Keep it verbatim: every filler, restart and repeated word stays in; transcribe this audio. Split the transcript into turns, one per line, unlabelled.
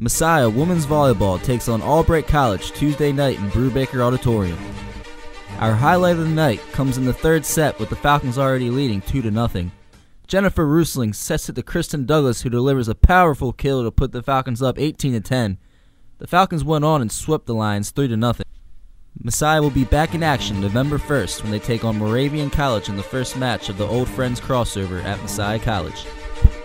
Messiah Women's Volleyball takes on Albright College Tuesday night in Brubaker Auditorium. Our highlight of the night comes in the third set with the Falcons already leading two to nothing. Jennifer Roosling sets it to Kristen Douglas, who delivers a powerful kill to put the Falcons up eighteen to ten. The Falcons went on and swept the Lions three to nothing. Messiah will be back in action November first when they take on Moravian College in the first match of the Old Friends crossover at Messiah College.